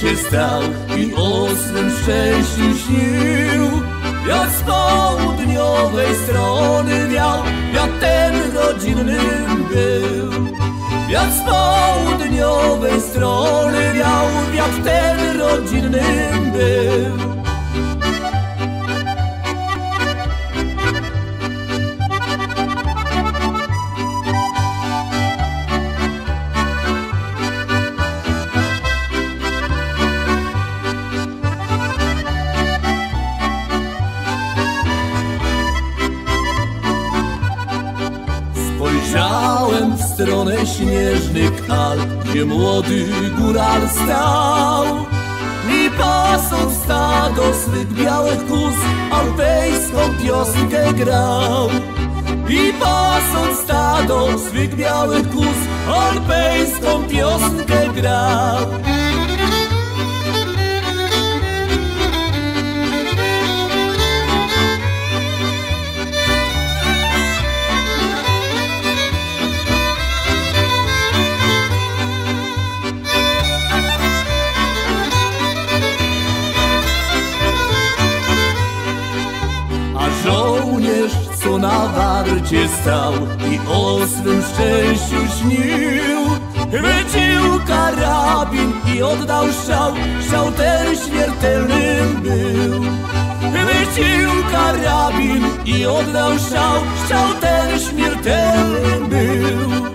się stał i o swym szczęściu śnił. Wiatr z południowej strony wiał, wiatr ten rodzinnym był. Wiatr z południowej strony wiał, wiatr ten rodzinnym był. Spojrzałem w stronę śnieżnych Alp, gdzie młody góral stał i pasąc stado swych białych kóz, alpejską piosenkę grał. I pasąc stado swych białych kóz, alpejską piosenkę grał. Żołnierz, co na warcie stał i o swym szczęściu śnił, wyciął karabin i oddał strzał, strzał ten śmiertelnym był. Wyciął karabin i oddał strzał, strzał ten śmiertelnym był.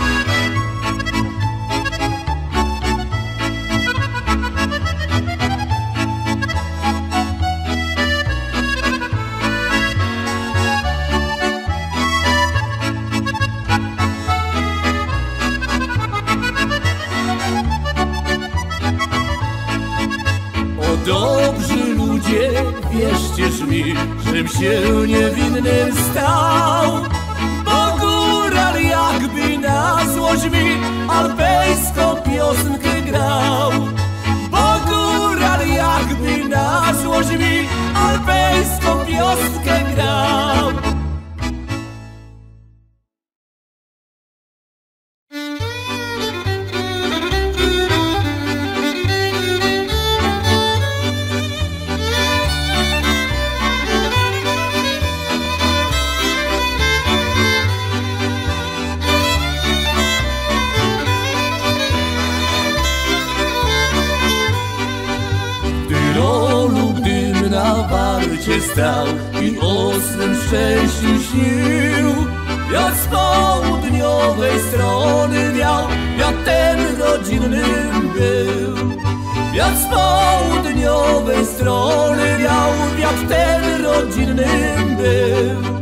Dobrzy ludzie, wierzcież mi, żem się niewinnym stał, bo góral jakby na złość mi alpejską piosenkę grał. Bo góral jakby na złość mi alpejską piosenkę grał. Stał i o swym szczęściu śnił. Wiatr z południowej strony wiał, wiatr ten rodzinnym był. Wiatr z południowej strony wiał, wiatr ten rodzinnym był.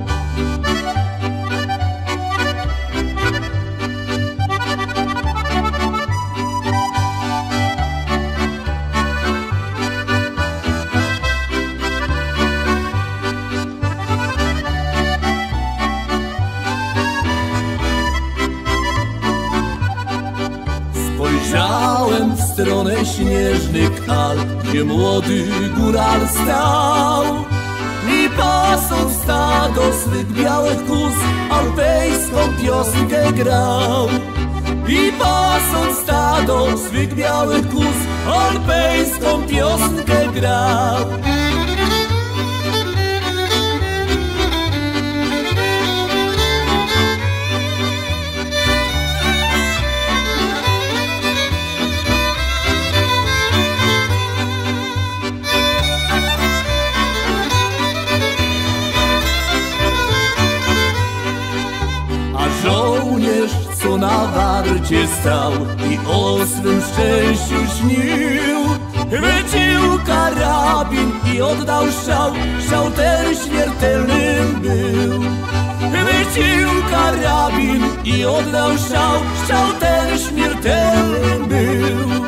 Spojrzałem w stronę śnieżnych Alp, gdzie młody góral stał i pasąc stado swych białych kóz, alpejską piosenkę grał. I pasąc stado swych białych kóz, alpejską piosenkę grał. Żołnierz, co na warcie stał i o swym szczęściu śnił, wyciął karabin i oddał strzał, strzał ten śmiertelnym był. Wyciął karabin i oddał strzał, strzał ten śmiertelnym był.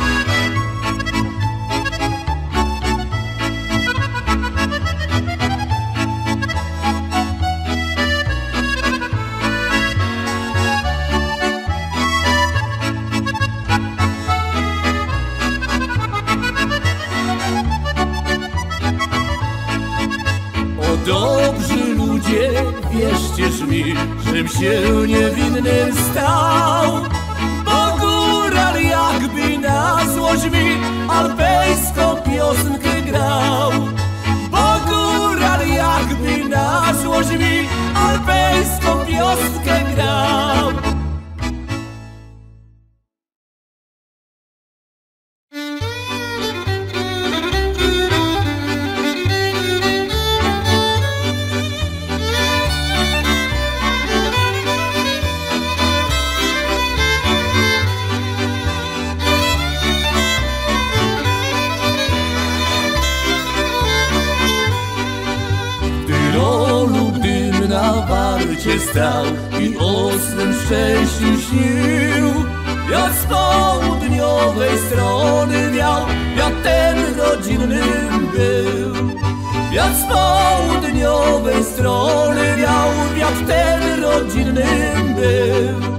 Dobrzy ludzie, wierzcież żem się niewinnym stał, bo góral jak jakby na złość mi alpejską piosenkę grał. Bo góral jakby na złość mi alpejską piosenkę grał. Na warcie stał i o swym szczęściu śnił. Jak z południowej strony wiał, jak ten rodzinnym był. Jak z południowej strony wiał, jak ten rodzinnym był.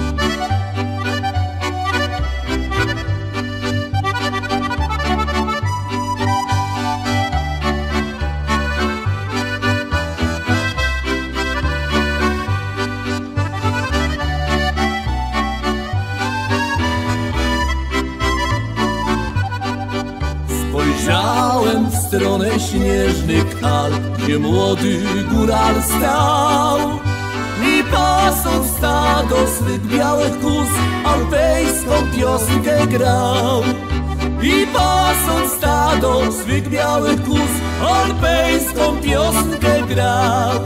Spojrzałem w stronę śnieżnych Alp, gdzie młody góral stał i pasąc stado swych białych kóz alpejską piosenkę grał. I pasąc stado swych białych kóz alpejską piosenkę grał.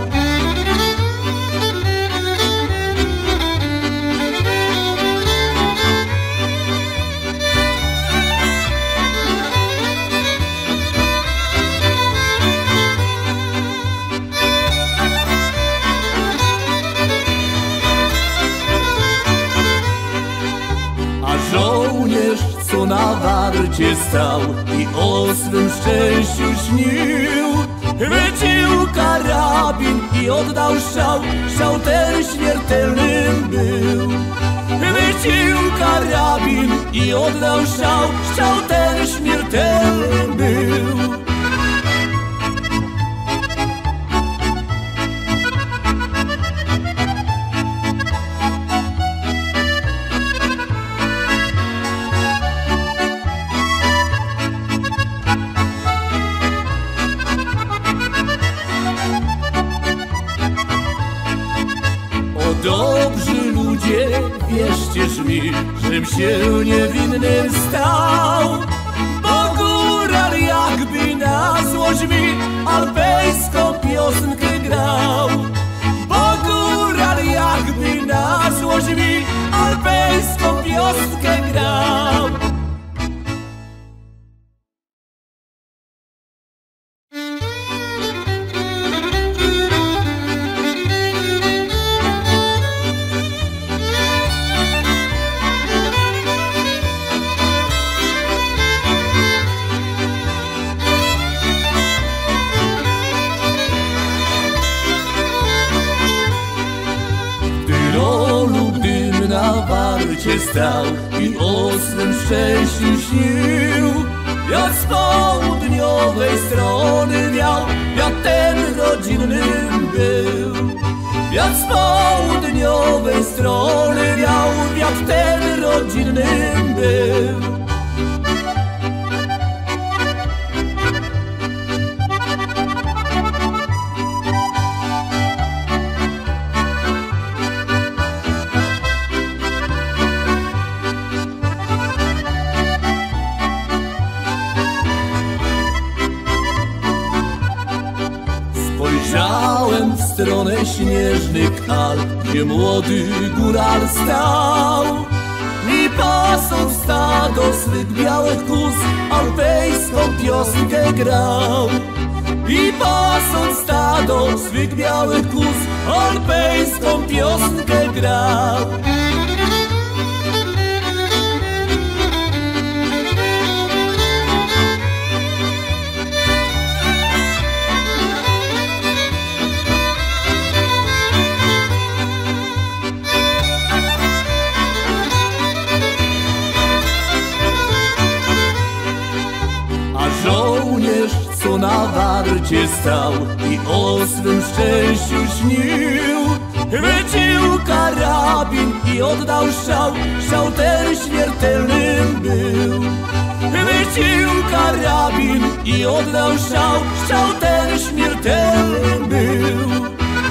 Żołnierz, co na warcie stał i o swym szczęściu śnił, wyciął karabin i oddał strzał, strzał ten śmiertelnym był. Wyciął karabin i oddał strzał, strzał ten śmiertelnym był. Dobrzy ludzie, wierzcież mi, żem się niewinnym stał. Bo góral jakby na złość mi alpejską piosenkę grał. Bo góral jakby na złość mi alpejską piosenkę grał. Na warcie stał i o swym szczęściu śnił. Jak z południowej strony wiał, jak ten rodzinnym był. Jak z południowej strony wiał, jak ten rodzinnym był. Spojrzałem w stronę śnieżnych Alp, gdzie młody góral stał i pasąc stado swych białych kóz alpejską piosenkę grał. I pasąc stado swych białych kóz alpejską piosenkę grał. Żołnierz, co na warcie stał i o swym szczęściu śnił, Wyciął karabin i oddał strzał, strzał ten śmiertelny był. Wyciął karabin i oddał strzał, strzał ten śmiertelny był.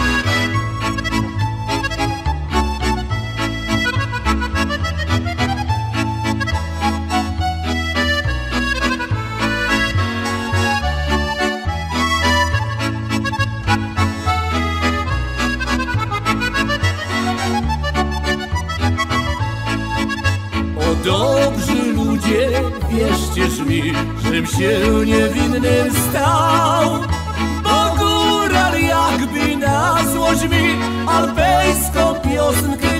Dobrzy ludzie, wierzcież mi, żem się niewinnym stał, bo góral jakby na złość mi alpejską piosenkę